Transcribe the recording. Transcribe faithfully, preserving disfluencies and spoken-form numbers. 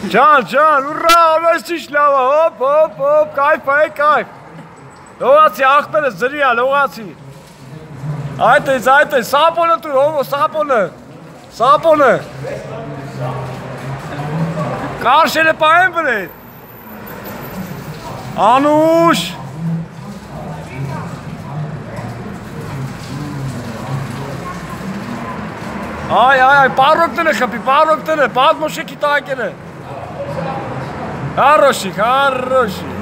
Can, Can, ուրա, ամեսիշ լավա, հոպ, հոп, հոպ, կայֆ, այ, կայֆ։ Լողացի, աղբերը զրիա, լողացի։ Այդ ես, այդ ես, սապոնը տուր, հովո, սապոնը, սապոնը։ Կարշել է պահեն բրեդ։ Անուշ։ Ay, ay, ay, parroktene kapı, parroktene, padmoşe kitayekene. Хороший, хороший.